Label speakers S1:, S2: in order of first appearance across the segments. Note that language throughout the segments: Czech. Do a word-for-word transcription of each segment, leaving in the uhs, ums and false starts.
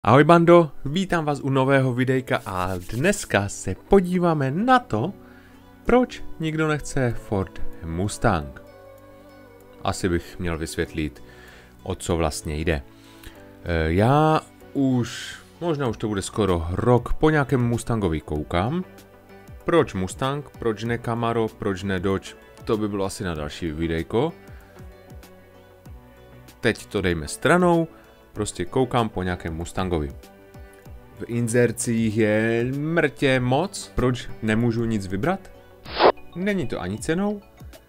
S1: Ahoj bando, vítám vás u nového videjka a dneska se podíváme na to, proč nikdo nechce Ford Mustang. Asi bych měl vysvětlit, o co vlastně jde. Já už, možná už to bude skoro rok, po nějakém Mustangovi koukám. Proč Mustang, proč ne Camaro, proč ne Dodge, to by bylo asi na další videjko. Teď to dejme stranou. Prostě koukám po nějakém Mustangovi. V inzercích je mrtě moc. Proč nemůžu nic vybrat? Není to ani cenou.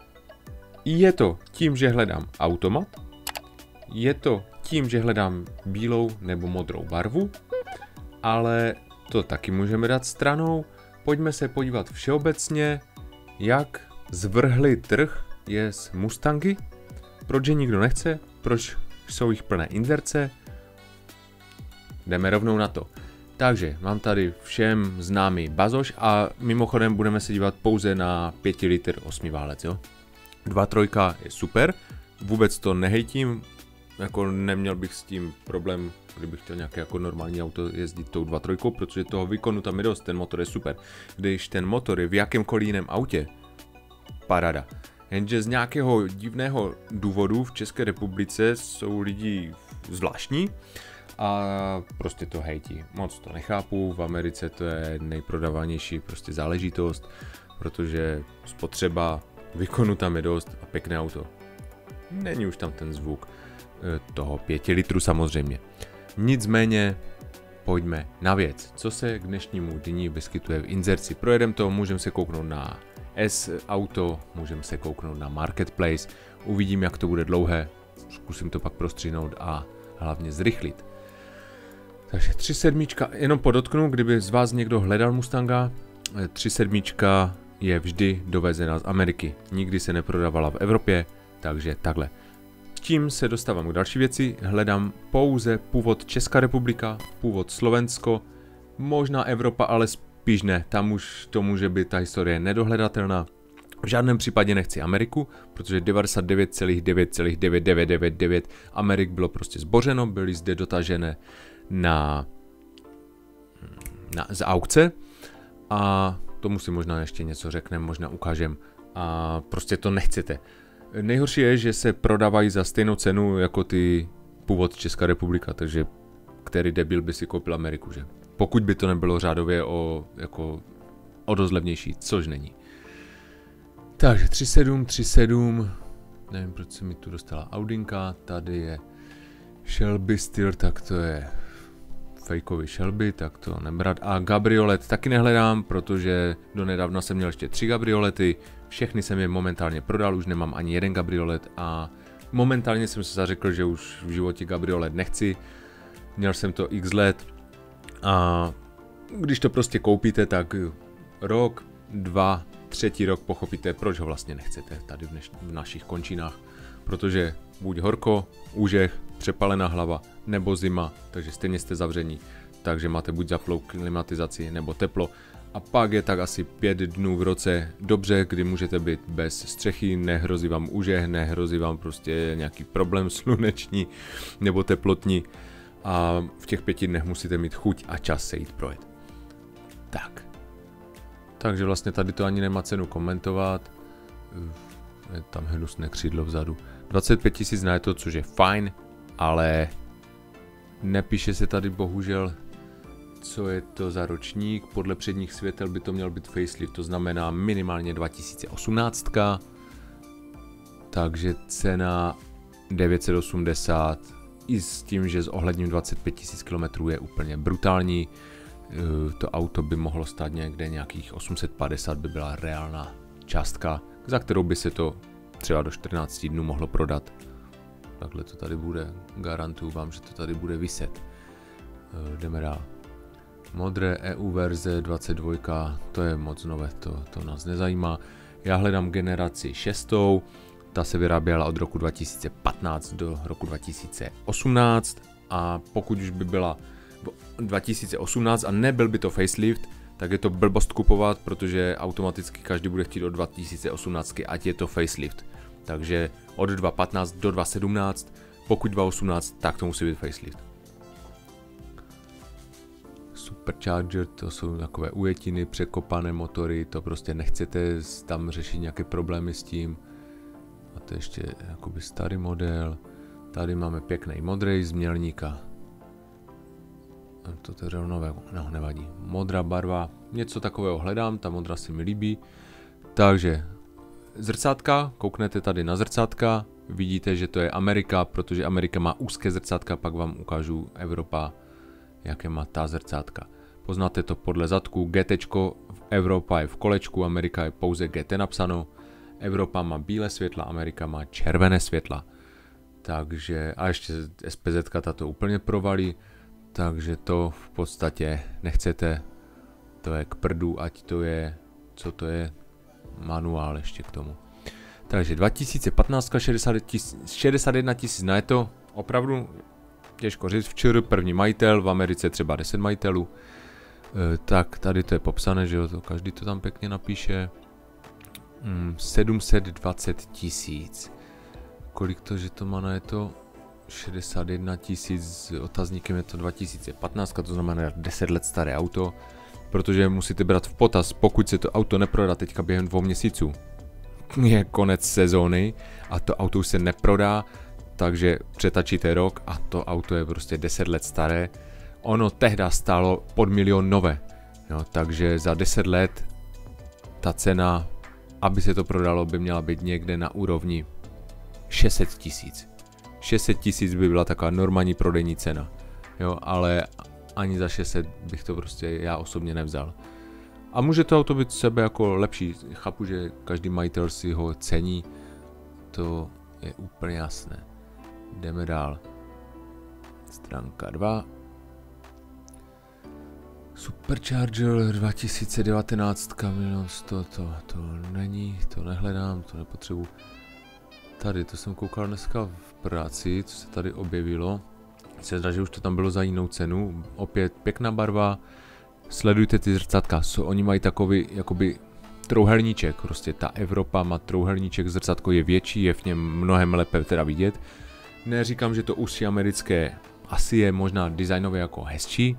S1: Je to tím, že hledám automat. Je to tím, že hledám bílou nebo modrou barvu. Ale to taky můžeme dát stranou. Pojďme se podívat všeobecně, jak zvrhlý trh je s Mustangy. Proč je nikdo nechce? Proč jsou jich plné inzerce? Jdeme rovnou na to. Takže mám tady všem známý bazoš a mimochodem budeme se dívat pouze na pět litr osmiválec, jo. dva trojka je super, vůbec to nehejtím, jako neměl bych s tím problém, kdybych chtěl nějaké jako normální auto jezdit tou dva trojkou, protože toho výkonu tam je dost, ten motor je super. Když ten motor je v jakémkoliv jiném autě, parada. Jenže z nějakého divného důvodu v České republice jsou lidi zvláštní a prostě to hejtí. Moc to nechápu, v Americe to je nejprodávanější prostě záležitost, protože spotřeba výkonu tam je dost a pěkné auto. Není už tam ten zvuk toho pěti litru samozřejmě. Nicméně pojďme na věc. Co se k dnešnímu dni vyskytuje v inzerci? Projedeme to, můžeme se kouknout na S-auto, můžeme se kouknout na Marketplace, uvidím, jak to bude dlouhé, zkusím to pak prostřihnout a hlavně zrychlit. Takže tři sedmička, jenom podotknu, kdyby z vás někdo hledal Mustanga, tři sedmička je vždy dovezena z Ameriky, nikdy se neprodávala v Evropě, takže takhle. Tím se dostávám k další věci, hledám pouze původ Česká republika, původ Slovensko, možná Evropa, ale spíš ne, tam už to může být ta historie nedohledatelná. V žádném případě nechci Ameriku, protože devadesát devět celá devět celá devět devět devět devět Amerik bylo prostě zbořeno, byly zde dotažené na, na z aukce a tomu si možná ještě něco řekneme, možná ukážem a prostě to nechcete. Nejhorší je, že se prodávají za stejnou cenu jako ty původ Česká republika, takže který debil by si koupil Ameriku, že? Pokud by to nebylo řádově o, jako, o dost levnější, což není. Takže tři sedm, tři sedm, nevím, proč se mi tu dostala Audinka, tady je Shelby styl, tak to je fejkový Shelby, tak to nebrat. A Gabriolet taky nehledám, protože donedávna jsem měl ještě tři Gabriolety, všechny jsem je momentálně prodal, už nemám ani jeden Gabriolet a momentálně jsem se zařekl, že už v životě Gabriolet nechci, měl jsem to x let. A když to prostě koupíte, tak rok, dva, třetí rok pochopíte, proč ho vlastně nechcete tady v, dneš- v našich končinách. Protože buď horko, úžeh, přepalená hlava, nebo zima, takže stejně jste zavření. Takže máte buď zaplou klimatizaci, nebo teplo. A pak je tak asi pět dnů v roce dobře, kdy můžete být bez střechy, nehrozí vám úžeh, nehrozí vám prostě nějaký problém sluneční nebo teplotní. A v těch pěti dnech musíte mít chuť a čas se jít projet. Tak. Takže vlastně tady to ani nemá cenu komentovat. Je tam hnusné křídlo vzadu. dvacet pět tisíc na to, což je fajn, ale nepíše se tady bohužel, co je to za ročník. Podle předních světel by to měl být facelift, to znamená minimálně dva tisíce osmnáct. Takže cena devět set osmdesát. I s tím, že s ohledním dvacet pět tisíc kilometrů je úplně brutální. To auto by mohlo stát někde nějakých osm set padesát, by byla reálná částka, za kterou by se to třeba do čtrnácti dnů mohlo prodat. Takhle to tady bude, garantuju vám, že to tady bude viset. Jdeme dál. Modré E U verze dvacet dva, to je moc nové, to, to nás nezajímá. Já hledám generaci šestou. Ta se vyráběla od roku dva tisíce patnáct do roku dva tisíce osmnáct a pokud už by byla dva tisíce osmnáct a nebyl by to facelift, tak je to blbost kupovat, protože automaticky každý bude chtít od dva tisíce osmnáct, ať je to facelift. Takže od dva tisíce patnáct do dva tisíce sedmnáct, pokud dva tisíce osmnáct, tak to musí být facelift. Supercharger, to jsou takové ujetiny, překopané motory, to prostě nechcete tam řešit nějaké problémy s tím. A to je ještě jakoby starý model. Tady máme pěkný modrý z mělníka. To je nové, no nevadí. Modrá barva, něco takového hledám, ta modra se mi líbí. Takže zrcátka, kouknete tady na zrcátka, vidíte, že to je Amerika, protože Amerika má úzké zrcátka, pak vám ukážu Evropa, jaké má ta zrcátka. Poznáte to podle zadku, GTčko, Evropa je v kolečku, Amerika je pouze G T napsáno. Evropa má bílé světla, Amerika má červené světla. Takže, a ještě SPZ ta to úplně provalí, takže to v podstatě nechcete, to je k prdu, ať to je, co to je, manuál ještě k tomu. Takže dva tisíce patnáct, šedesát jedna tisíc na to, opravdu těžko říct, včera první majitel, v Americe třeba deset majitelů, e, tak tady to je popsané, že jo, to každý to tam pěkně napíše. Hmm, sedm set dvacet tisíc. Kolik to, že to má na je to? šedesát jedna tisíc, s otazníkem je to dva tisíce patnáct, to znamená deset let staré auto, protože musíte brát v potaz, pokud se to auto neprodá teďka během dvou měsíců, je konec sezóny a to auto už se neprodá, takže přetačíte rok a to auto je prostě deset let staré. Ono tehdy stálo pod milion nové, jo, takže za deset let ta cena, aby se to prodalo, by měla být někde na úrovni šest set tisíc. šest set tisíc by byla taková normální prodejní cena, jo, ale ani za šest set bych to prostě já osobně nevzal. A může to auto být sebe jako lepší, chápu, že každý majitel si ho cení, to je úplně jasné. Jdeme dál. Stránka dva. Supercharger dva tisíce devatenáct, milion sto, to, to není, to nehledám, to nepotřebuji. Tady, to jsem koukal dneska v práci, co se tady objevilo. Se zdá, že už to tam bylo za jinou cenu. Opět pěkná barva. Sledujte ty zrcátka, so, oni mají takový jakoby trouhelníček. Prostě ta Evropa má trouhelníček, zrcátko je větší, je v něm mnohem lépe teda vidět. Neříkám, že to užší americké asi je možná designově jako hezčí,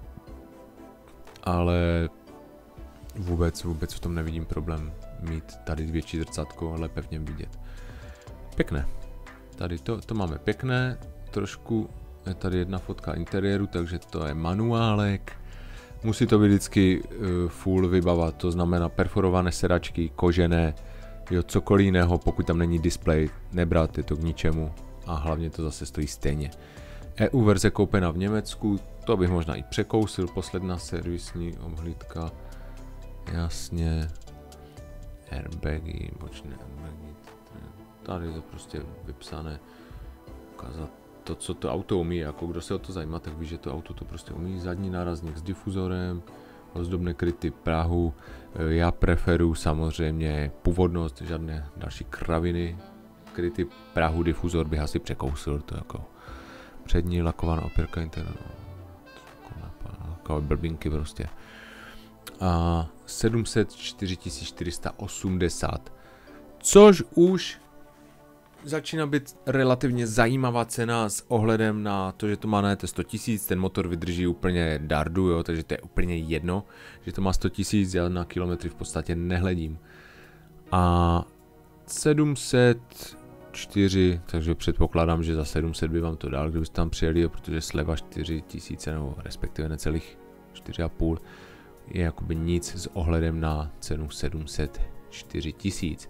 S1: ale vůbec, vůbec v tom nevidím problém mít tady větší zrcátko a lépe v něm vidět. Pěkné. Tady to, to máme pěkné, trošku je tady jedna fotka interiéru, takže to je manuálek. Musí to být vždycky uh, full vybava, to znamená perforované sedačky, kožené, jo, cokoliv jiného, pokud tam není displej, nebrat, je to k ničemu a hlavně to zase stojí stejně. E U verze koupena v Německu, to bych možná i překousil, posledná servisní obhlídka, jasně, airbagy, bočné airbagy, tady je to prostě vypsané, ukázat to, co to auto umí, jako kdo se o to zajímá, tak ví, že to auto to prostě umí, zadní nárazník s difuzorem, ozdobné kryty prahu, já preferuji samozřejmě původnost, žádné další kraviny, kryty prahu, difuzor bych asi překousil, to jako přední lakovaná opěrka interna, takové blbinky prostě. A sedm set čtyři tisíce čtyři sta osmdesát, což už začíná být relativně zajímavá cena s ohledem na to, že to má na sto tisíc, ten motor vydrží úplně dardu, jo, takže to je úplně jedno, že to má sto tisíc, já na kilometry v podstatě nehledím. A sedm set čtyři, takže předpokládám, že za sedm set by vám to dal, kdybyste tam přijeli, protože sleva čtyři tisíce, nebo respektive necelých čtyři a půl, je jakoby nic s ohledem na cenu sedm set čtyři tisíc.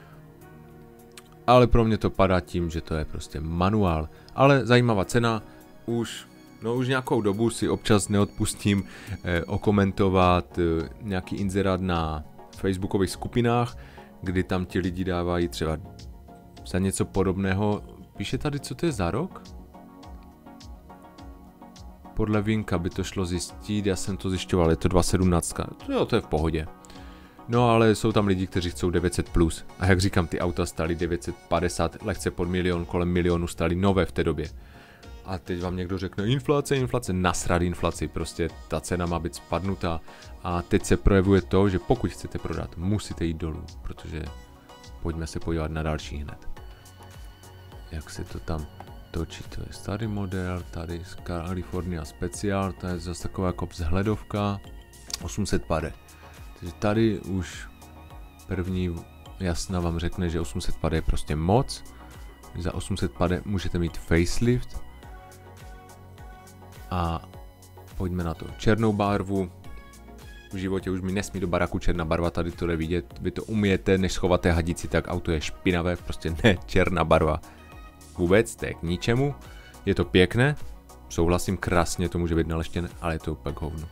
S1: Ale pro mě to padá tím, že to je prostě manuál. Ale zajímavá cena, už, no už nějakou dobu si občas neodpustím eh, okomentovat eh, nějaký inzerát na facebookových skupinách, kdy tam ti lidi dávají třeba za něco podobného. Píše tady, co to je za rok? Podle Vinka by to šlo zjistit, já jsem to zjišťoval, je to dva tisíce sedmnáct, jo, to je v pohodě. No ale jsou tam lidi, kteří chcou devět set plus. A jak říkám, ty auta stály devět set padesát, lehce pod milion, kolem milionu stály nové v té době. A teď vám někdo řekne, inflace, inflace, nasrad inflaci, prostě ta cena má být spadnutá. A teď se projevuje to, že pokud chcete prodat, musíte jít dolů, protože pojďme se podívat na další hned. Jak se to tam točí, to je starý model, tady z California Special, to je zase taková jako vzhledovka, osm set pade. Takže tady už první jasna vám řekne, že osm set pade je prostě moc. Za osm set pade můžete mít facelift. A pojďme na to. Černou barvu. V životě už mi nesmí do baraku černá barva, tady to jde vidět. Vy to umíte, než schováte hadici, tak auto je špinavé, prostě ne černá barva. Vůbec, to je k ničemu. Je to pěkné, souhlasím, krásně to může být naleštěné, ale je to úplně hovno.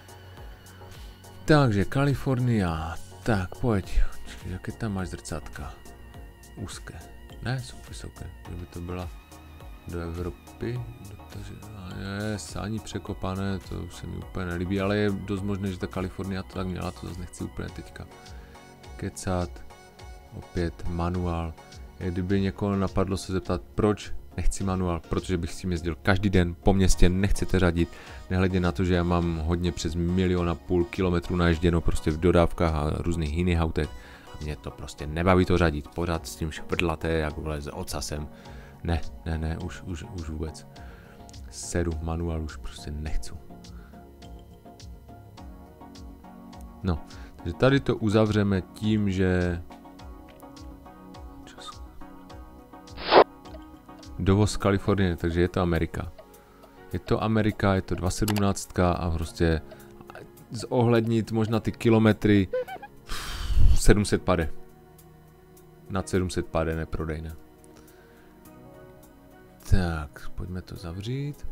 S1: Takže Kalifornia, tak pojď, jaké tam máš zrcátka? Úzké, ne, jsou vysoké, kdyby to byla do Evropy, takže yes, ani překopané, to se mi úplně nelíbí, ale je dost možné, že ta Kalifornia to tak měla, to zase nechci úplně teďka kecat, opět manuál. Kdyby někoho napadlo se zeptat, proč nechci manuál, protože bych s tím jezdil každý den po městě, nechcete řadit, nehledě na to, že já mám hodně přes milion a půl kilometrů naježděno prostě v dodávkách a různých jiných autech a mě to prostě nebaví to řadit, pořád s tím šprdlaté, jak vole s ocasem, ne, ne, ne, už, už, už vůbec, sedu manuál už prostě nechci. No, takže tady to uzavřeme tím, že dovoz z Kalifornie, takže je to Amerika. Je to Amerika, je to dva sedmnáct a prostě zohlednit možná ty kilometry sedm set pade. Nad sedm set pade neprodejné. Tak, pojďme to zavřít.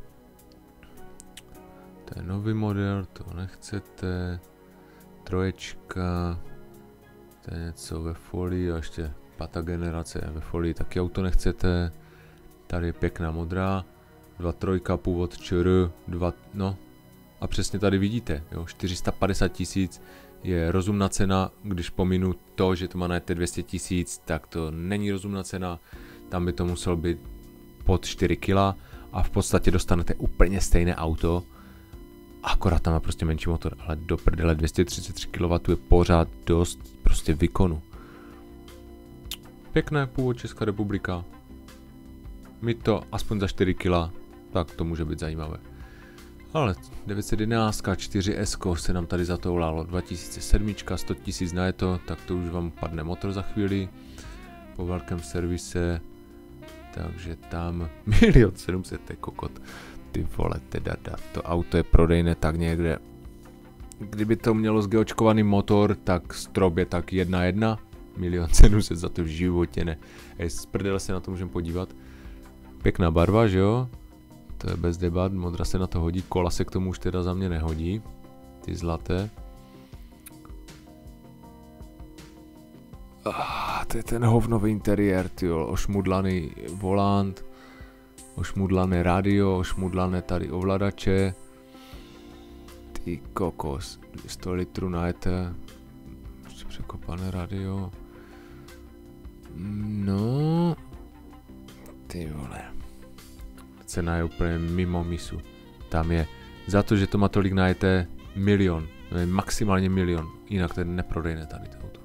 S1: To je nový model, to nechcete. Troječka. To je něco ve folii a ještě pátá generace ve folii, taky auto nechcete. Tady je pěkná modrá, dva trojka, původ ČR, dva, no a přesně tady vidíte, jo, čtyři sta padesát tisíc je rozumná cena, když pominu to, že to má na dvě stě tisíc, tak to není rozumná cena, tam by to muselo být pod čtyři kila a v podstatě dostanete úplně stejné auto, akorát tam má prostě menší motor, ale do prdele dvě stě třicet tři kilowattů je pořád dost prostě výkonu. Pěkné, původ Česká republika. Mít to aspoň za čtyři kila, tak to může být zajímavé. Ale devět set jedenáct čtyři S se nám tady zatoulalo, dva tisíce sedm, sto tisíc na je to, tak to už vám padne motor za chvíli. Po velkém servise, takže tam milion sedm set je kokot. Ty vole, teda to auto je prodejné tak někde. Kdyby to mělo zgeočkovaný motor, tak strop je tak jedna jedna. milion sedm set za to v životě ne. Ej, z prdele se na to můžeme podívat. Pěkná barva, že jo? To je bez debat, modra se na to hodí, kola se k tomu už teda za mě nehodí. Ty zlaté. Ah, to je ten hovnový interiér, tyjo, ošmudlaný volant, ošmudlané rádio, ošmudlané tady ovladače. Ty kokos, sto litrů najete, ještě překopané rádio. No, ty vole. Cena je úplně mimo misu. Tam je, za to, že to má tolik najete, milion, maximálně milion, jinak to je neprodejné tady to auto.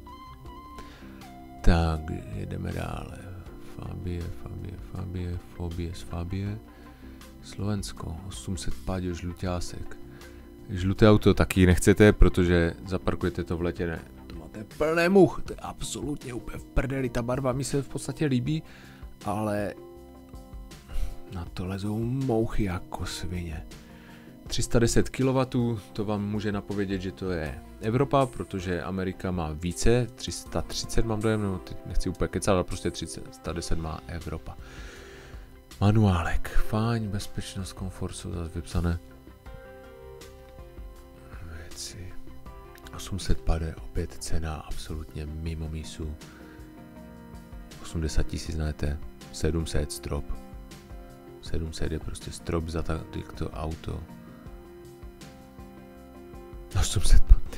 S1: Tak, jedeme dále. Fabie, Fabie, Fabie, Fobie, Fabie. Slovensko, osm set pádio žluťásek. Žluté auto taky nechcete, protože zaparkujete to v letě, ne. To máte plné much, to je absolutně úplně v prdeli, ta barva mi se v podstatě líbí, ale na to lezou mouchy jako svině. tři sta deset kilowattů, to vám může napovědět, že to je Evropa, protože Amerika má více, tři sta třicet mám dojem, no teď nechci úplně kecat, ale prostě tři sta deset má Evropa. Manuálek, fajn, bezpečnost, komfort jsou zase vypsané. Věci. osm set pade, opět cena absolutně mimo mísu. osmdesát tisíc najete, sedm set strop. sedm set je prostě strop za to auto. osm set pade.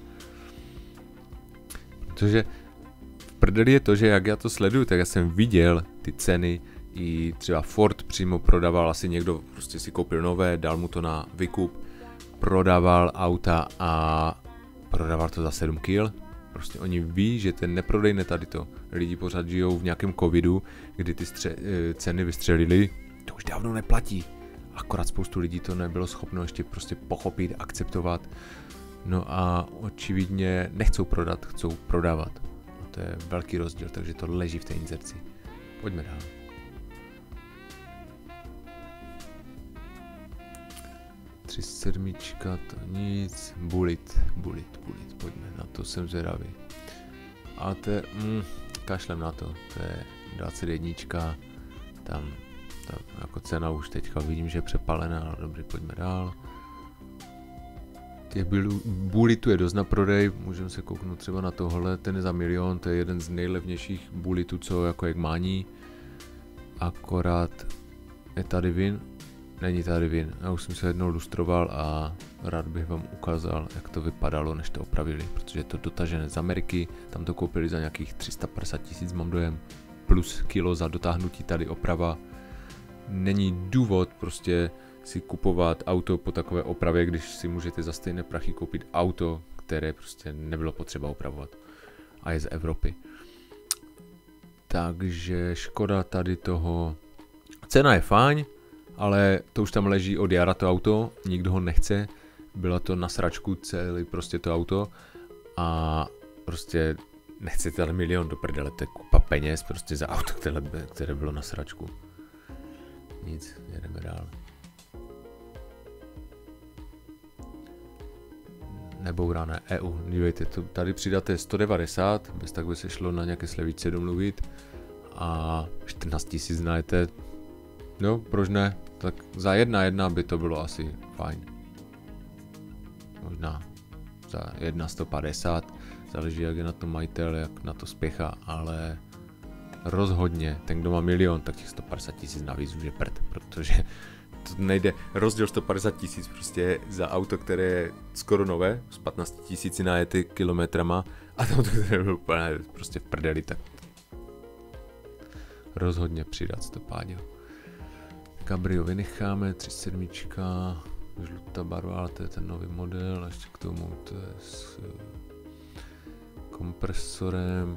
S1: Protože v prdeli je to, že jak já to sleduju, tak já jsem viděl ty ceny, i třeba Ford přímo prodával, asi někdo prostě si koupil nové, dal mu to na výkup, prodával auta a prodával to za sedm kil, Prostě oni ví, že ten neprodejne tady to. Lidi pořád žijou v nějakém covidu, kdy ty stře- ceny vystřelily, to už dávno neplatí. Akorát spoustu lidí to nebylo schopno ještě prostě pochopit, akceptovat. No a očividně nechcou prodat, chcou prodávat. No to je velký rozdíl, takže to leží v té inzerci. Pojďme dál. Tři sedmička, to nic. Bullet, bullet, bullet, pojďme, na to jsem zvědavý. A to je, mm, kašlem na to, to je dvacet jedna, tam, tam jako cena už teďka vidím, že je přepalená, ale dobře, pojďme dál. Těch bulletů je dost na prodej, můžeme se kouknout třeba na tohle, ten je za milion, to je jeden z nejlevnějších bulletů, co jako jak mání. Akorát je tady vin, není tady vin, já už jsem se jednou lustroval a rád bych vám ukázal, jak to vypadalo, než to opravili, protože je to dotažené z Ameriky, tam to koupili za nějakých tři sta padesát tisíc, mám dojem, plus kilo za dotáhnutí, tady oprava. Není důvod prostě si kupovat auto po takové opravě, když si můžete za stejné prachy koupit auto, které prostě nebylo potřeba opravovat a je z Evropy. Takže škoda tady toho, cena je fajn, ale to už tam leží od jara to auto, nikdo ho nechce, bylo to na sračku celý prostě to auto a prostě nechcete ale milion do prdele, to je kupa peněz prostě za auto, které, které bylo na sračku. Nic, jedeme dál. Nebourané E U, dívejte, to tady přidáte sto devadesát, bez tak by se šlo na nějaké slevice domluvit a čtrnáct tisíc najete, no proč ne, tak za jedna jedna by to bylo asi fajn. Možná za jedna sto padesát, záleží jak je na to majitel, jak na to spěchá, ale rozhodně, ten kdo má milion, tak těch sto padesát tisíc navíc už je prd, protože to nejde, rozdíl sto padesát tisíc prostě za auto, které je skoro nové, s patnácti tisíci najety kilometrama a to, které bylo úplně prostě v prdeli, tak rozhodně přidat to páďo. Cabrio vynecháme, tři sedm, žlutá barva, ale to je ten nový model, a ještě k tomu to je s kompresorem.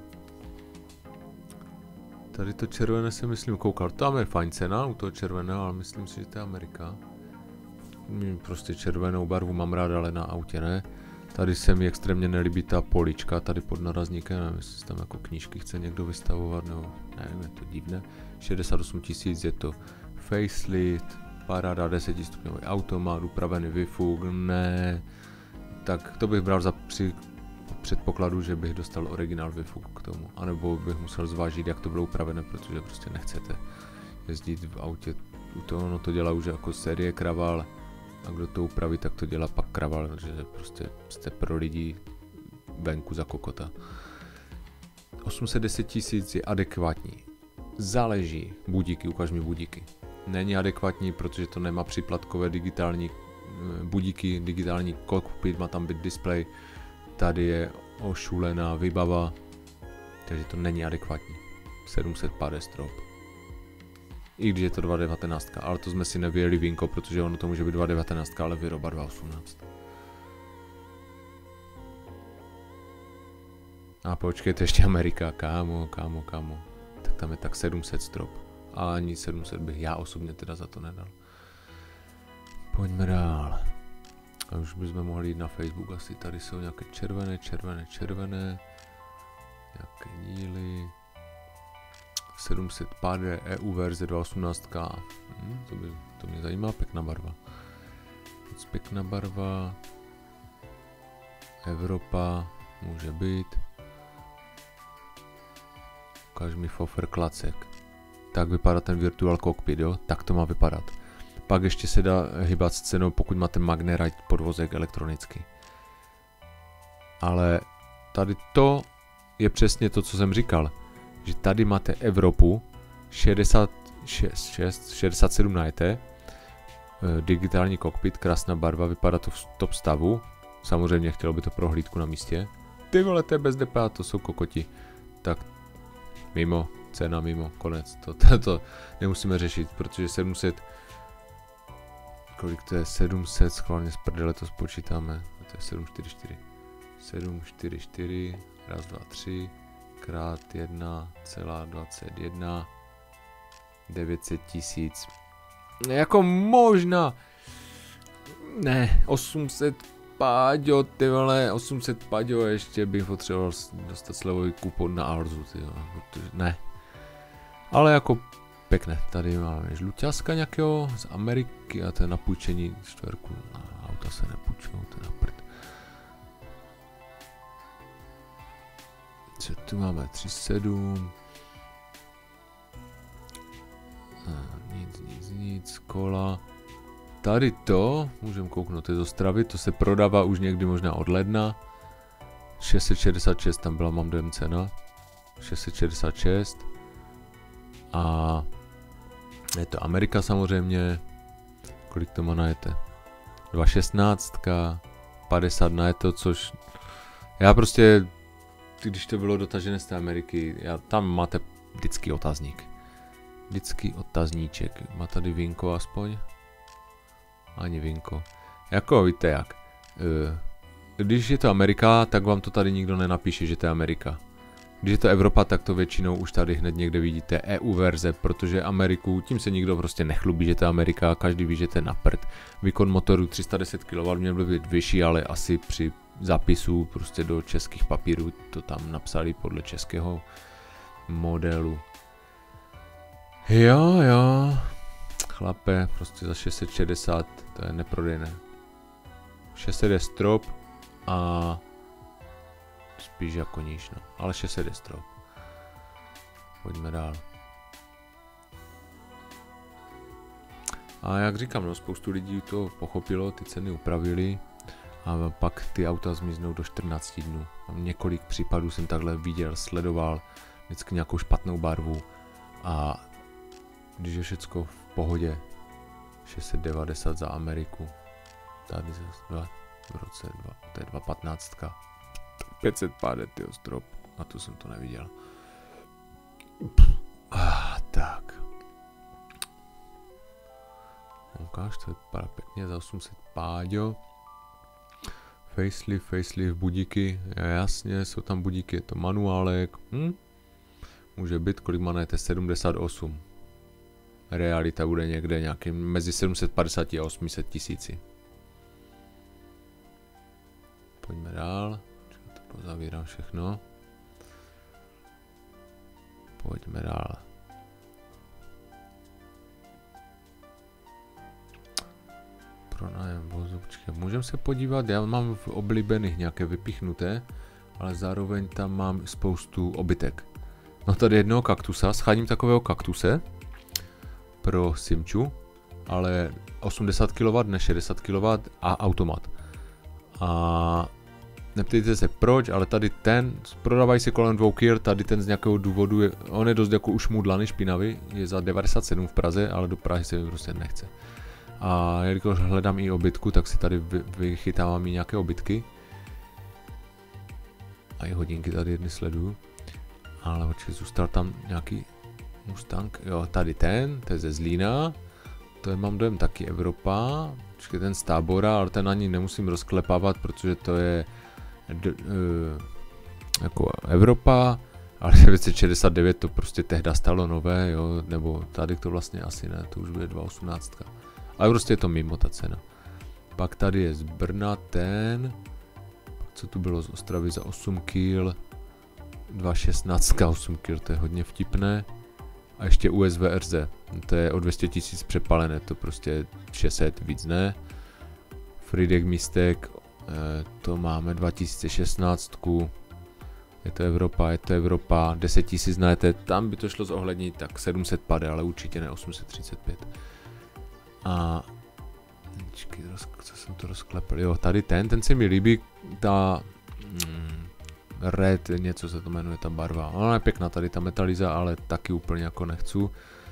S1: Tady to červené jsem myslím koukal, tam je fajn cena u toho červeného, ale myslím si, že to je Amerika. Prostě červenou barvu mám rád, ale na autě ne. Tady se mi extrémně nelíbí ta polička, tady pod narazníkem, nevím, jestli tam jako knížky chce někdo vystavovat, nebo nevím, je to divné. šedesát osm tisíc, je to facelift, paráda, desetistupňový automat, upravený výfuk, ne. Tak to bych bral za při předpokladu, že bych dostal originál výfuk k tomu, anebo bych musel zvážit, jak to bylo upravené, protože prostě nechcete jezdit v autě. U toho ono to dělá už jako série Kraval a kdo to upraví, tak to dělá pak Kraval, že prostě jste pro lidi venku za kokota. osm set deset tisíc je adekvátní. Záleží, budíky, ukaž mi budíky. Není adekvátní, protože to nemá příplatkové digitální budíky, digitální cockpit, má tam být display. Tady je ošulená výbava, takže to není adekvátní. sedm set padesát strop. I když je to dva devatenáct, ale to jsme si nevyjeli vínko, protože ono to může být dva devatenáct, ale výroba dva osmnáct. A počkejte, ještě Amerika, kámo, kámo, kámo. Tak tam je tak sedm set strop. A ani sedm set bych já osobně teda za to nedal. Pojďme dál. A už bychom mohli jít na Facebook, asi tady jsou nějaké červené, červené, červené. Nějaké díly. sedm set padesát E U verze dva osmnáct. Hm, to, by, to mě zajímá, pěkná barva. Moc pěkná barva. Evropa, může být. Ukáž mi fofer klacek. Tak vypadá ten virtual cockpit, jo? Tak to má vypadat. Pak ještě se dá hýbat s cenou, pokud máte Magnerite podvozek elektronicky. Ale tady to je přesně to, co jsem říkal. Že tady máte Evropu, šedesát šest, šedesát sedm najete, digitální kokpit, krásná barva, vypadá to v top stavu. Samozřejmě chtělo by to prohlídku na místě. Ty vole, to je bez D P H, to jsou kokoti. Tak mimo, cena mimo, konec. To, to, to nemusíme řešit, protože sedm set, kolik to je, sedm set, schválně z prdele to spočítáme. To je sedm čtyřicet čtyři. sedm čtyřicet čtyři raz, dva, tři, krát jedna celá dvacet jedna, devět set tisíc. Jako možná, ne, osm set, páďo, ty vole, osm set páďo, ještě bych potřeboval dostat slevový kupon na Alzu, ty vole, protože ne. Ale jako pěkné, tady máme žluťáska nějakého z Ameriky a to je na půjčení čtverku, na auta se nepůjčou, to je na prd. Co tu máme, tři sedm, nic, nic, nic, kola. Tady to, můžeme kouknout, to je z Ostravy, to se prodává už někdy možná od ledna. šest set šedesát šest, tam byla, mám dojem, cena. šest set šedesát šest. A je to Amerika samozřejmě. Kolik to má najete? dva šestnáct, padesát najete, což já prostě, když to bylo dotažené z té Ameriky, já, tam máte vždycky otazník. Vždycky otazníček. Má tady vinko aspoň? Ani vinko. Jako víte jak. Když je to Amerika, tak vám to tady nikdo nenapíše, že to je Amerika. Když je to Evropa, tak to většinou už tady hned někde vidíte E U verze, protože Ameriku, tím se nikdo prostě nechlubí, že to je Amerika, každý ví, že to je na prd. Výkon motoru tři sta deset kilowattů měl by být vyšší, ale asi při zápisu prostě do českých papírů to tam napsali podle českého modelu. Jo, jo. Chlape, prostě za šest set šedesát, to je neprodejné. šest set je strop a spíš jako níž, no. Ale šest set je strop. Pojďme dál. A jak říkám, no, spoustu lidí to pochopilo, ty ceny upravili a pak ty auta zmiznou do čtrnácti dnů. Několik případů jsem takhle viděl, sledoval, vždycky nějakou špatnou barvu a když je všecko v pohodě, šest set devadesát za Ameriku, tady zase dva, v roce dva, to je dva patnáct, pět set padesát, tyjo, strop, a tu jsem to neviděl. Ah, tak. Ukáž, to vypadá pěkně za osm set páďo. Facelift, facelift, budíky, jasně, jsou tam budíky, je to manuálek, hm? Může být, kolik manete, sedmdesát osm. Realita bude někde nějaký mezi sedm set padesát a osm set tisíci. Pojďme dál. To pozavírám všechno. Pojďme dál. Pronájem vozu, můžeme se podívat, já mám v oblíbených nějaké vypichnuté, ale zároveň tam mám spoustu obytek. No tady jednoho kaktusa, scháním takového kaktuse pro Simču, ale osmdesát kilowattů, ne šedesát kilowattů a automat. A neptejte se proč, ale tady ten, prodávají se kolem dvou kil, tady ten z nějakého důvodu, je, on je dost jako ušmudlaný, špinavý, je za devadesát sedm v Praze, ale do Prahy se mi prostě nechce. A jelikož hledám i obytku, tak si tady vy, vychytávám i nějaké obytky. A i hodinky tady jedny sleduju. Ale určitě zůstal tam nějaký Mustang, jo, tady ten, to je ze Zlína. To je, mám dojem, taky Evropa. Počkej, ten z Tábora, ale ten ani nemusím rozklepávat, protože to je d, uh, jako Evropa. Ale devět set šedesát devět to prostě tehda stalo nové, jo, nebo tady to vlastně asi ne, to už bude dva osmnáct. Ale prostě je to mimo ta cena. Pak tady je z Brna ten, pak co tu bylo z Ostravy za osm kil, dva šestnáct, osm kil, to je hodně vtipné. A ještě U S V R Z, to je o dvě stě tisíc přepalené, to prostě šest set, víc ne. Fridek Mistek, to máme dva tisíce šestnáct, je to Evropa, je to Evropa, deset tisíc najete, tam by to šlo zohlednit, tak sedm set pade, ale určitě ne osm set třicet pět. A počkej, co jsem to rozklepl, jo, tady ten, ten se mi líbí, ta mm, red, něco se to jmenuje, ta barva, ona je pěkná, tady ta metaliza, ale taky úplně jako nechci.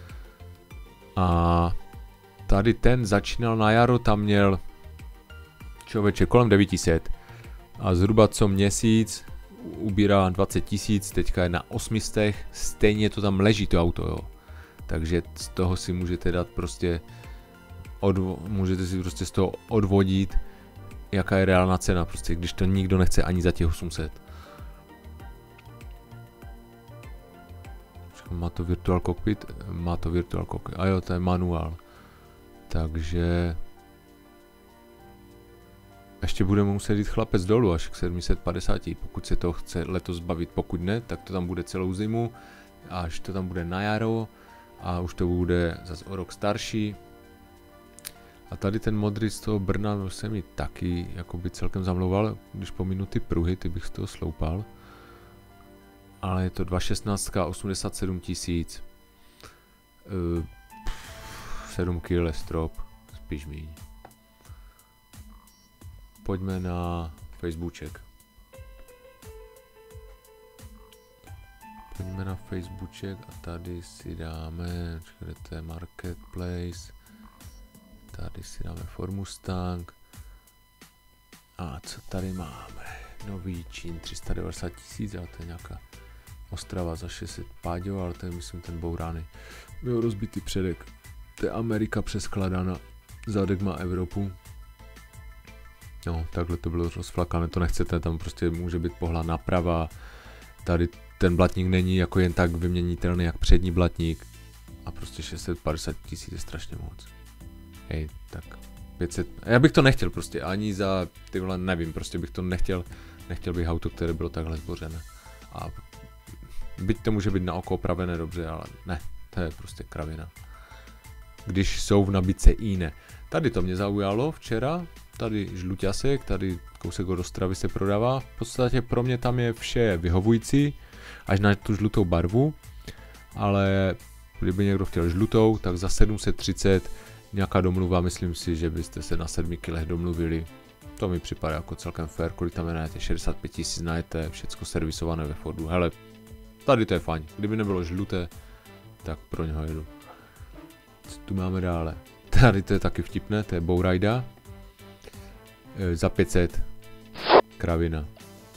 S1: A tady ten začínal na jaro, tam měl člověče kolem devět set a zhruba co měsíc ubírá dvacet tisíc, teďka je na osm stech, stejně to tam leží to auto, jo. Takže z toho si můžete dát prostě Odvo můžete si prostě z toho odvodit, jaká je reálná cena, prostě když to nikdo nechce ani za těch osm set. Má to virtual cockpit? Má to virtual cockpit. A jo, to je manuál. Takže... Ještě budeme muset jít chlapec dolů až k sedm set padesát, pokud se to chce letos bavit. Pokud ne, tak to tam bude celou zimu. Až to tam bude na jaro. A už to bude zase o rok starší. A tady ten modrý z toho Brna se mi taky jakoby celkem zamlouval, když pominu ty pruhy, ty bych z toho sloupal. Ale je to dva šestnáct a osmdesát sedm tisíc. Uh, sedm kil strop, spíš míň. Pojďme na Facebooček. Pojďme na Facebooček a tady si dáme, kde to je Marketplace. Tady si dáme Ford Mustang. A co tady máme? Nový Čín tři sta devadesát tisíc, ale to je nějaká Ostrava za šest set páďo, ale to je myslím ten bourány. Byl rozbitý předek. To je Amerika přeskladaná. Zadek má Evropu. No, takhle to bylo rozflakané, to nechcete, tam prostě může být pohla naprava. Tady ten blatník není jako jen tak vyměnitelný jak přední blatník. A prostě šest set padesát tisíc je strašně moc. Hej, tak pět set, já bych to nechtěl prostě, ani za, ty vole, nevím, prostě bych to nechtěl, nechtěl bych auto, které bylo takhle zbořené. A byť to může být na oko opravené dobře, ale ne, to je prostě kravina. Když jsou v nabídce jiné. Tady to mě zaujalo včera, tady žluťasek, tady kousek od Ostravy se prodává. V podstatě pro mě tam je vše vyhovující, až na tu žlutou barvu. Ale kdyby někdo chtěl žlutou, tak za sedm set třicet nějaká domluva, myslím si, že byste se na sedmi kilech domluvili. To mi připadá jako celkem fair, kolik tam je najete, šedesát pět tisíc najete, všecko servisované ve Fordu. Hele, tady to je fajn, kdyby nebylo žluté, tak pro něho jedu. Co tu máme dále? Tady to je taky vtipné, to je Bowrida. E, za pět set. Kravina.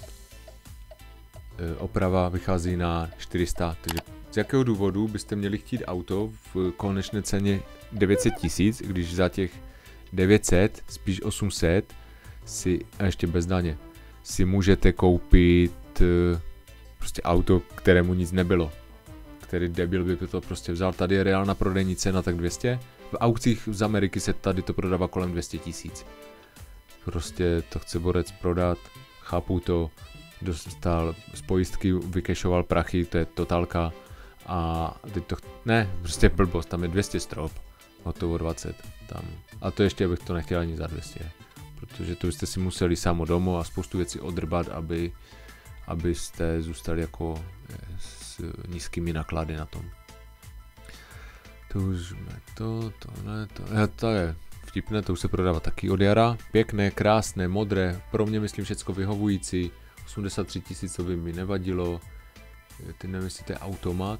S1: E, oprava vychází na čtyři sta, takže z jakého důvodu byste měli chtít auto v konečné ceně devět set tisíc, když za těch devět set, spíš osm set, si, a ještě bez daně, si můžete koupit e, prostě auto, kterému nic nebylo. Který debil by to prostě vzal. Tady je reálná prodejní cena tak dvě stě. V aukcích z Ameriky se tady to prodává kolem dvě stě tisíc. Prostě to chce borec prodat, chápu to, dostal z pojistky, vykešoval prachy, to je totálka. A teď to, ne, prostě blbost, tam je dvě stě strop, hotovo dvacet tam. A to ještě bych to nechtěl ani za dvě stě, protože to byste si museli samo domů a spoustu věcí odrbat, aby, abyste zůstali jako s nízkými náklady na tom. To už to, tohle, to, to je vtipné, to už se prodává taky od jara. Pěkné, krásné, modré, pro mě myslím všecko vyhovující. osmdesát tři tisíc, co by mi nevadilo. Ty nevím, jestli to je automat.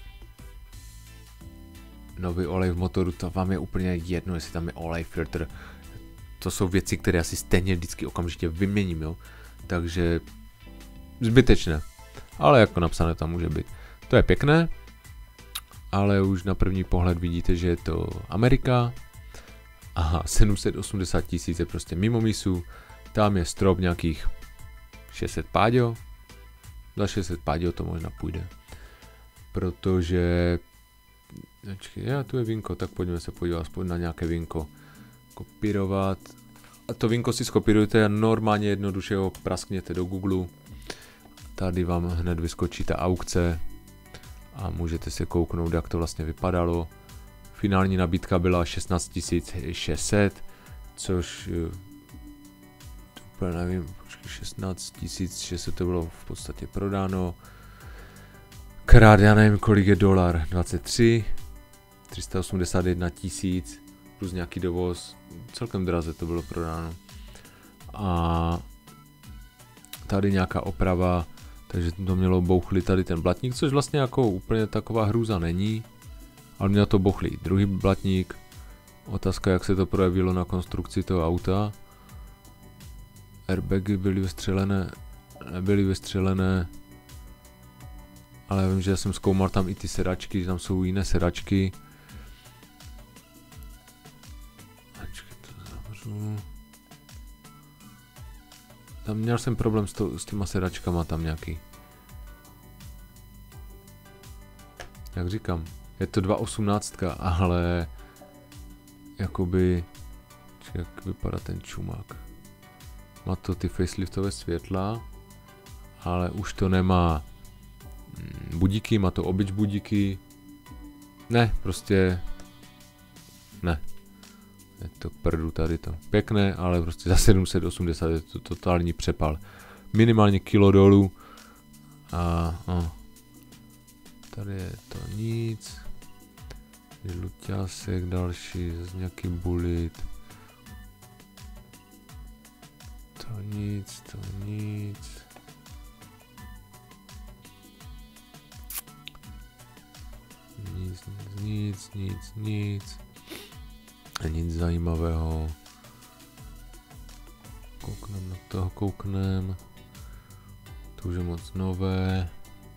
S1: Nový olej v motoru, to vám je úplně jedno, jestli tam je olej, filtr. To jsou věci, které asi stejně vždycky okamžitě vyměním, jo. Takže zbytečné. Ale jako napsané tam může být. To je pěkné. Ale už na první pohled vidíte, že je to Amerika. Aha, sedm set osmdesát tisíc je prostě mimo misu. Tam je strop nějakých šest set páďo. Za šest set páďo to možná půjde. Protože... Počkej, já tu je vinko, tak pojďme se podívat aspoň na nějaké vinko. Kopírovat. A to vinko si skopírujete a normálně jednoduše ho praskněte do Google. Tady vám hned vyskočí ta aukce. A můžete se kouknout, jak to vlastně vypadalo. Finální nabídka byla šestnáct tisíc šest set, což úplně nevím, šestnáct tisíc šest set to bylo v podstatě prodáno. Krát, já nevím, kolik je dolar, dvacet tři, tři sta osmdesát jedna tisíc, plus nějaký dovoz, celkem draze to bylo prodáno. A tady nějaká oprava. Takže to mělo bouchli tady ten blatník, což vlastně jako úplně taková hrůza není. Ale mělo to bouchlý druhý blatník. Otázka, jak se to projevilo na konstrukci toho auta. Airbagy byly vystřelené, nebyly vystřelené. Ale vím, že já jsem zkoumal tam i ty sedačky, tam jsou jiné sedačky. Ačkej, to zavřu. Tam měl jsem problém s, to, s těma sedačkama tam nějaký. jak říkám, je to dva osmnáct, ale jakoby, jak vypadá ten čumák. Má to ty faceliftové světla, ale už to nemá budíky, má to obyč budíky. Ne, prostě ne. Je to prdu tady to. Pěkné, ale prostě za sedm set osmdesát je to totální přepal. Minimálně kilo dolů. A, a tady je to nic. Je luťásek další, zase nějaký bulit. To nic, to nic. Nic, nic, nic, nic, nic. A nic zajímavého. Kouknem na toho, kouknem. To už je moc nové.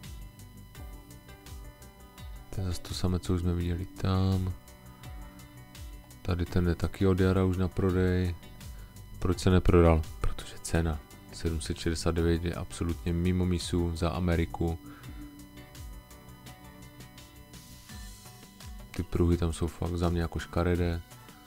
S1: To je zase to samé, co už jsme viděli tam. Tady ten je taky od jara už na prodej. Proč se neprodal? Protože cena sedm set šedesát devět je absolutně mimo misu za Ameriku. Ty pruhy tam jsou fakt za mě jako škaredé.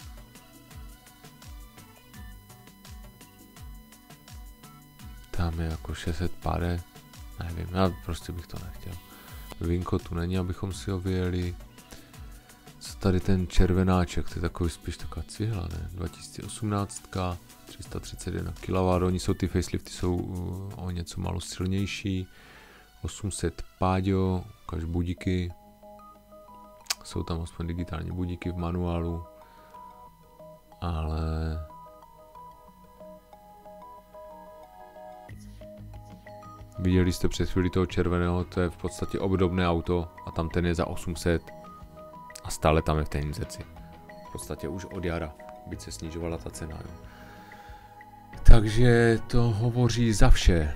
S1: Tam je jako šest set pade. Nevím, já prostě bych to nechtěl. Vinko tu není, abychom si ho vyjeli. Co tady ten červenáček, to je takový spíš taková cihla, ne? dva tisíce osmnáct, tři sta třicet jedna kilowattů, oni jsou ty facelifty, jsou uh, o něco málo silnější. osm set páďo, ukáž budíky. Jsou tam aspoň digitální budíky v manuálu. Ale... Viděli jste před chvíli toho červeného, to je v podstatě obdobné auto a tam ten je za osm set a stále tam je v té inzerci. V podstatě už od jara, byť se snižovala ta cena. Jo. Takže to hovoří za vše.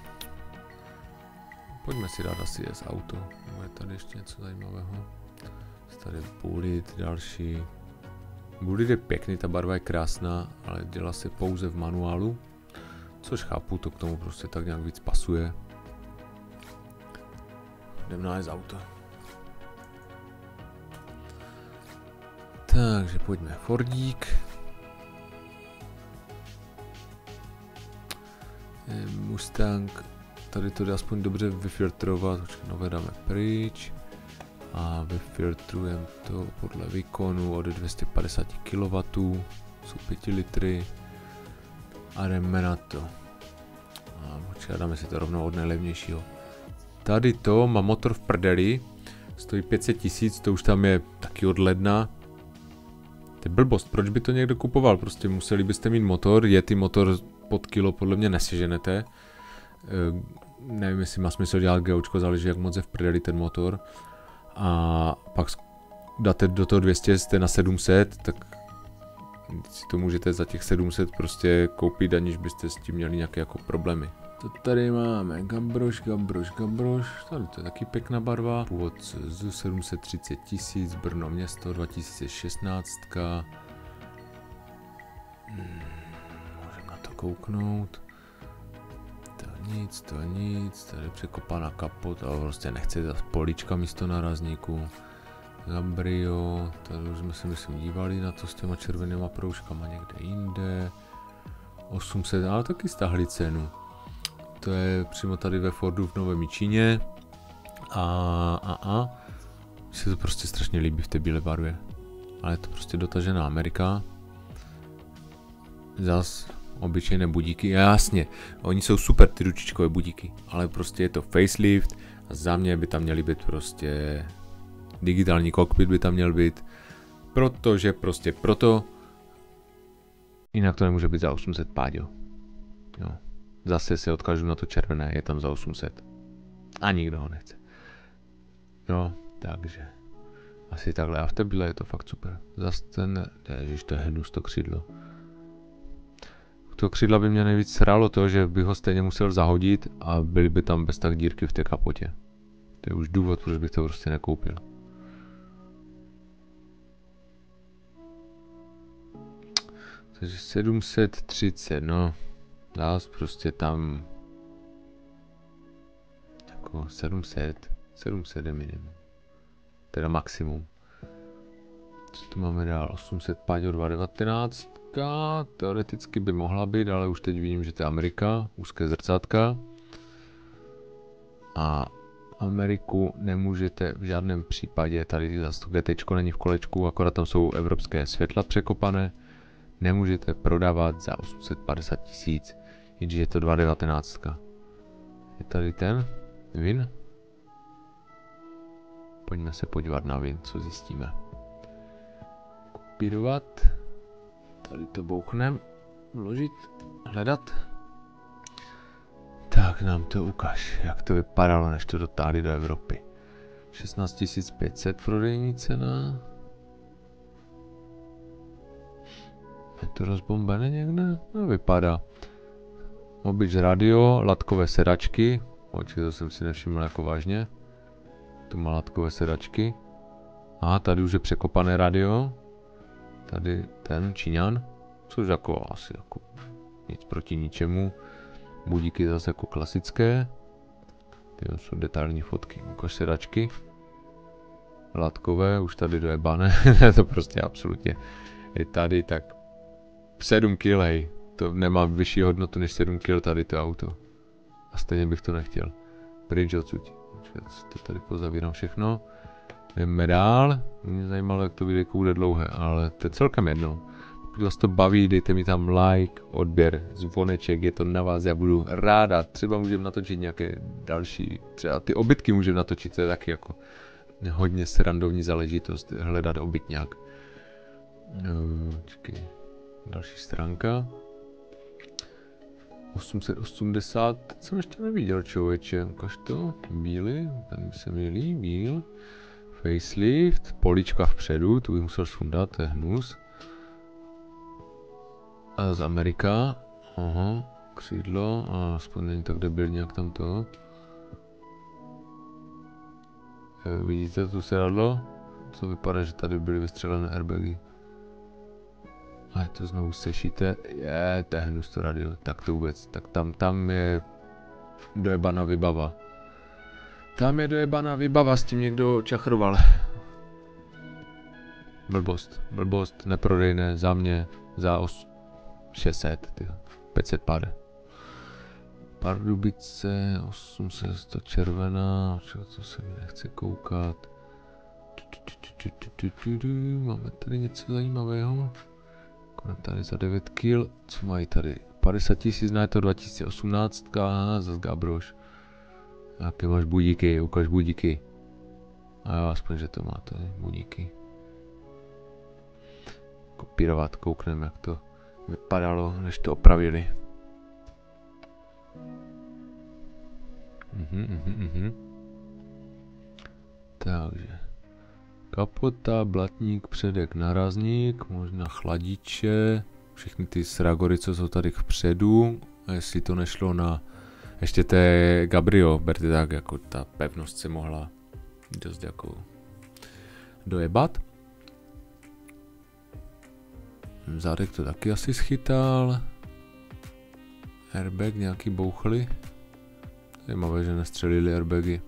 S1: Pojďme si dát asi z auto, je tady ještě něco zajímavého. Tady bulit další. Bulit je pěkný, ta barva je krásná, ale dělá se pouze v manuálu. Což chápu, to k tomu prostě tak nějak víc pasuje. Jdem nájezd auto. Takže pojďme, Fordík. Mustang, tady to jde aspoň dobře vyfiltrovat, nové dáme pryč. A vyfiltrujeme to podle výkonu od dvě stě padesát kilowattů, jsou pět litry. A jdeme na to. A počkej, dáme si to rovnou od nejlevnějšího. Tady to má motor v prdeli. Stojí pět set tisíc, to už tam je taky od ledna. To je blbost, proč by to někdo kupoval? Prostě museli byste mít motor, je ty motor pod kilo podle mě neseženete. E, nevím, jestli má smysl dělat gaučko, záleží jak moc je v prdeli ten motor. A pak dáte do toho dvě stě, jste na sedm set, tak si to můžete za těch sedm set prostě koupit, aniž byste s tím měli nějaké jako problémy. To tady máme Gambroš, Gambroš, Gambroš, tady to je taky pěkná barva. Původ z sedm set třicet tisíc, Brno město dva tisíce šestnáct. Hmm, můžeme na to kouknout. To nic, to nic, tady je překopaná kapot, ale prostě nechce za polička místo nárazníku. Gabrio, tady už jsme se myslím dívali na to s těma červenýma proužkama někde jinde. osm set, ale taky stáhli cenu. To je přímo tady ve Fordu v Novém Jičíně. A a a. Mně se to prostě strašně líbí v té bílé barvě. Ale je to prostě dotažená Amerika. Zas obyčejné budíky, jasně, oni jsou super ty ručičkové budíky. Ale prostě je to facelift a za mě by tam měly být prostě... Digitální kokpit by tam měl být, protože prostě proto, jinak to nemůže být za osm set páďo. Jo. Zase se odkážu na to červené, je tam za osm set. A nikdo ho nechce. No, takže. Asi takhle, a v té bílé je to fakt super. Zase ten, ježiš, to je hnus to křídlo. To křídla by mě nejvíc srálo to, že bych ho stejně musel zahodit a byly by tam bez tak dírky v té kapotě. To je už důvod, proč bych to prostě nekoupil. Takže sedm set třicet, no, dás prostě tam jako sedm set, sedm set je minimum. teda maximum. Co tu máme dál? osm set Páďo dva devatenáct. Teoreticky by mohla být, ale už teď vidím, že to je Amerika. Úzké zrcátka. A Ameriku nemůžete v žádném případě, tady zase to GTčko není v kolečku, akorát tam jsou evropské světla překopané. Nemůžete prodávat za osm set padesát tisíc, jenže je to dva devatenáct. Je tady ten Vin. Pojďme se podívat na Vin, co zjistíme. Kopírovat. Tady to bouchnem. Vložit. Hledat. Tak nám to ukáž, jak to vypadalo, než to dotáhli do Evropy. šestnáct tisíc pět set prodejní cena. Je to rozbombené někde? No vypadá. Obyč radio, latkové sedačky. Počkej, to jsem si nevšiml jako vážně. Tu má latkové sedačky. A tady už je překopané radio. Tady ten Číňan. Což jako asi jako nic proti ničemu. Budíky zase jako klasické. Tyjo, jsou detailní fotky. Ukaž sedačky. Látkové, už tady dojebané. To prostě absolutně. Je tady tak sedm kil, hej. To nemá vyšší hodnotu než sedm kil tady to auto. A stejně bych to nechtěl. Pryč odsud. To tady pozavírám všechno. Jdeme dál. Mě zajímalo, jak to bude, jak bude dlouhé, ale to je celkem jedno. Pokud vás to baví, dejte mi tam like, odběr, zvoneček, je to na vás, já budu ráda. Třeba můžeme natočit nějaké další, třeba ty obytky můžeme natočit, to je taky jako hodně srandovní záležitost, hledat obytňák. No, čekaj, další stránka. osm set osmdesát, teď jsem ještě neviděl, člověče, ukaž to, bílý, ten by se mi líbil. Facelift, polička vpředu, tu bych musel sundat, to je hnus. A z Amerika, aha, křídlo, a aspoň není tak debilní jak tam to. E, vidíte tu sedadlo? Co vypadá, že tady byly vystřelené airbagy. A je to znovu sešíte, je, to je hnus to radio, tak to vůbec, tak tam, tam je dojebaná vybava. Tam je dojebaná vybava, s tím někdo čachroval. Blbost, blbost, neprodejné, za mě, za os... šest set, tyjo, pět set pade. Pardubice, osm set, to červená, co se mi nechce koukat. Máme tady něco zajímavého. Tady za devět kil, co mají tady? padesát tisíc, na je to dva tisíce osmnáct, zase Gabroš. Jaké máš budíky, ukaž budíky. A jo, aspoň, že to má tady budíky. Kopírovat, koukneme, jak to vypadalo, než to opravili. Mhm, mhm, mhm. Takže. Kapota, blatník, předek, narazník, možná chladiče. Všechny ty sragory, co jsou tady vpředu. A jestli to nešlo na... Ještě to je Gabrio, berte tak, jako ta pevnost se mohla dost jako dojebat. Zádek to taky asi schytal. Airbag nějaký bouchly. Zajímavé, že nestřelili airbagy.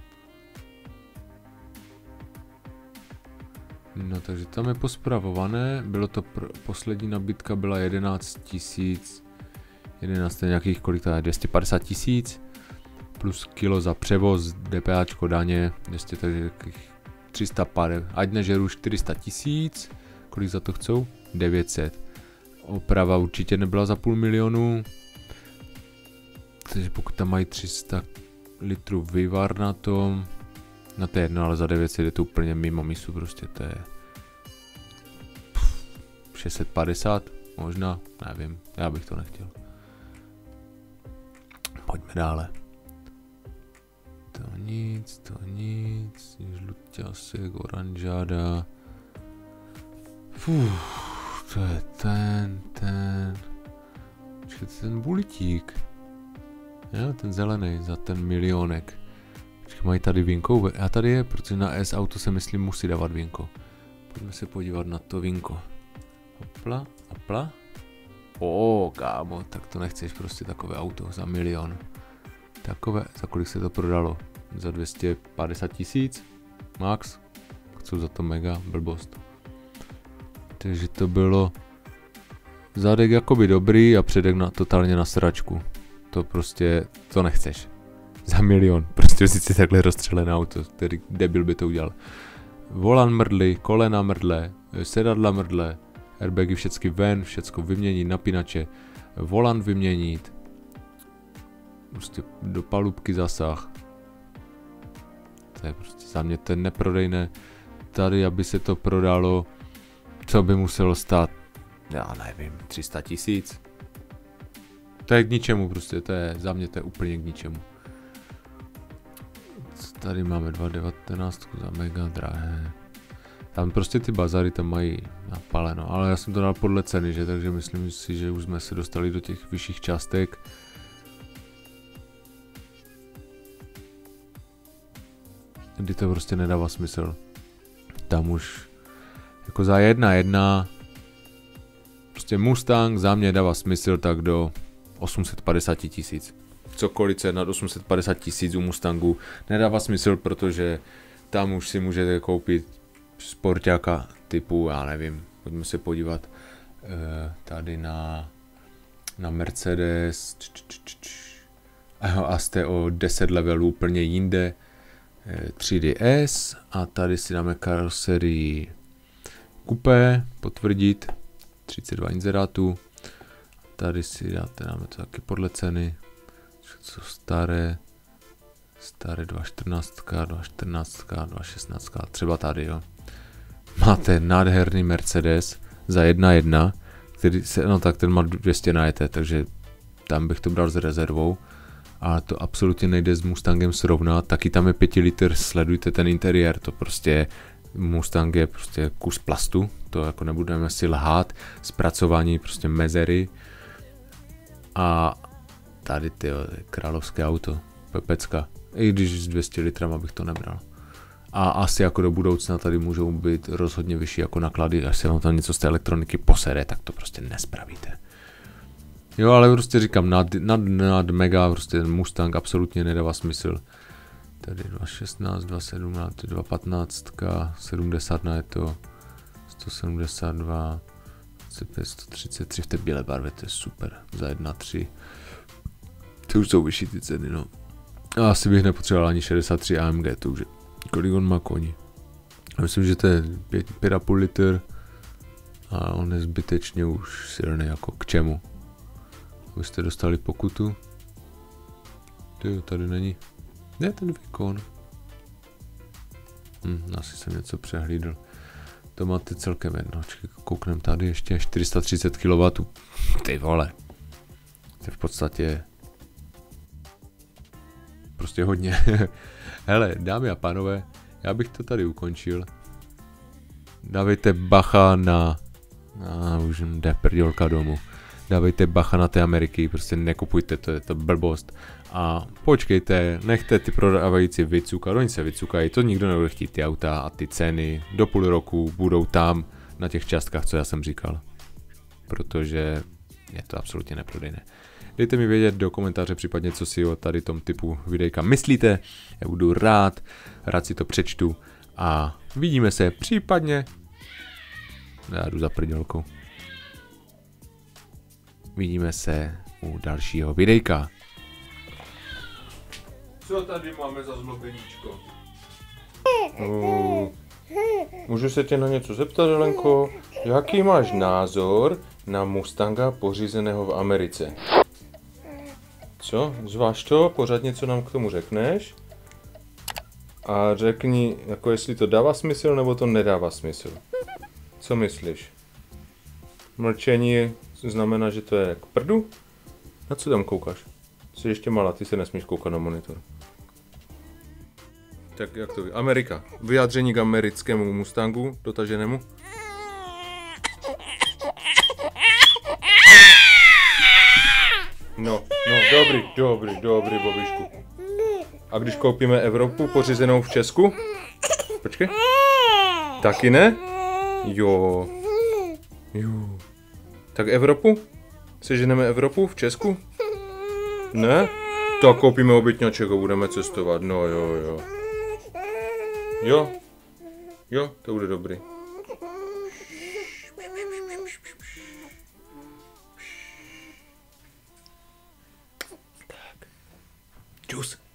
S1: No takže tam je pospravované, bylo to pr poslední nabídka byla jedenáct tisíc, jedenáct nějakých kolik to je, dvě stě padesát tisíc, plus kilo za převoz, DPAčko, daně, ještě takže tři sta pade, ať nežeru čtyři sta tisíc, kolik za to chcou? devět set. Oprava určitě nebyla za půl milionu, takže pokud tam mají tři sta litrů vývar na tom, no to je jedno, ale za devět set je to úplně mimo misu, prostě to je šest set padesát, možná, nevím, já bych to nechtěl. Pojďme dále. To nic, to nic, žluťasek, oranžáda. Fuh, to je ten, ten. Počkejte, ten bulitík. Jo, ten zelený za ten milionek. Počkej, mají tady vínko? A tady je, protože na S auto se myslím musí dávat vínko. Pojďme se podívat na to vínko. Hopla, hopla. O, kámo, tak to nechceš prostě takové auto za milion. Takové, za kolik se to prodalo? Za dvě stě padesát tisíc? Max? fakt jsou za to mega blbost. Takže to bylo zadek jakoby dobrý a předek na, totálně na sračku. To prostě, to nechceš. Za milion, prostě vzít si takhle rozstřelené auto, který debil by to udělal. Volan mrdly, kolena mrdle, sedadla mrdle, airbagy všecky ven, všecko vyměnit, napínače, volant vyměnit, prostě do palubky zasah. To je prostě za mě ten neprodejné. Tady, aby se to prodalo, co by muselo stát, já nevím, tři sta tisíc. To je k ničemu prostě, to je, za mě to je úplně k ničemu. Tady máme dva devatenáct za mega drahé. Tam prostě ty bazary tam mají napaleno, ale já jsem to dal podle ceny, že, takže myslím si, že už jsme se dostali do těch vyšších částek. Kdy to prostě nedává smysl. Tam už jako za jedna jedna prostě Mustang za mě dává smysl tak do osm set padesát tisíc. Cokoliv se nad osm set padesát tisíc u Mustangu nedává smysl, protože tam už si můžete koupit sportáka typu, já nevím, pojďme se podívat tady na, na Mercedes a jste o deset levelů úplně jinde, tři D S a tady si dáme karoserii Coupé, potvrdit, třicet dva inzerátů, tady si dáte, dáme to taky podle ceny, co staré, staré dva čtrnáct, dva čtrnáct, dva šestnáct, třeba tady, jo. Máte nádherný Mercedes za jedna jedna, který se, no tak ten má dvě stě najeté, takže tam bych to bral s rezervou, ale to absolutně nejde s Mustangem srovnat, taky tam je pět litr, sledujte ten interiér, to prostě, Mustang je prostě kus plastu, to jako nebudeme si lhát, zpracování prostě mezery a tady ty královské auto, pepecka, i když s dvě stě litrama bych to nebral. A asi jako do budoucna tady můžou být rozhodně vyšší jako náklady, až se vám tam něco z té elektroniky posere, tak to prostě nespravíte. Jo, ale prostě říkám, nad, nad, nad mega, prostě ten Mustang absolutně nedává smysl. Tady dva šestnáct, dva sedmnáct, dva patnáct, sedmdesát na je to, sto sedmdesát dva, sto třicet tři v té bílé barvě, to je super, za jedna tři. To už jsou vyšší ty ceny, no. A asi bych nepotřeboval ani šedesát tři A M G, to už je. Kolik on má koní? Myslím, že to je pět a půl litr a on je zbytečně už silný, jako k čemu? Abyste dostali pokutu. Tyjo, tady není. Ne, ten výkon. Hm, asi jsem něco přehlídl. To máte celkem jedno. Kouknem tady ještě čtyři sta třicet kilowattů. Ty vole. To je v podstatě prostě hodně. Hele, dámy a pánové, já bych to tady ukončil. Dávejte bacha na... A už jde prdělka domů. Dávejte bacha na té Ameriky, prostě nekupujte, to je to blbost. A počkejte, nechte ty prodávající vycukat, oni se vycukají, to nikdo nebude chtít ty auta a ty ceny do půl roku budou tam na těch částkách, co já jsem říkal. Protože je to absolutně neprodejné. Dejte mi vědět do komentáře případně, co si o tady tom typu videjka myslíte. Já budu rád, rád si to přečtu a vidíme se případně. Já jdu za prdělkou. Vidíme se u dalšího videjka. Co tady máme za zlobeníčko? Uh, můžu se tě na něco zeptat, Helenko? Jaký máš názor na Mustanga pořízeného v Americe? Co? Zváž to, pořád něco nám k tomu řekneš? A řekni, jako jestli to dává smysl, nebo to nedává smysl. Co myslíš? Mlčení znamená, že to je k prdu? Na co tam koukáš? Jsi ještě malá, ty se nesmíš koukat na monitor. Tak jak to ví? Amerika. Vyjádření k americkému Mustangu, dotaženému. No, no, dobrý, dobrý, dobrý, Bobišku. A když koupíme Evropu pořízenou v Česku? Počkej. Taky ne? Jo. Jo. Tak Evropu? Seženeme Evropu v Česku? Ne? Tak koupíme obytňaček a budeme cestovat, no jo, jo. Jo. Jo, to bude dobrý. Tak. Čus.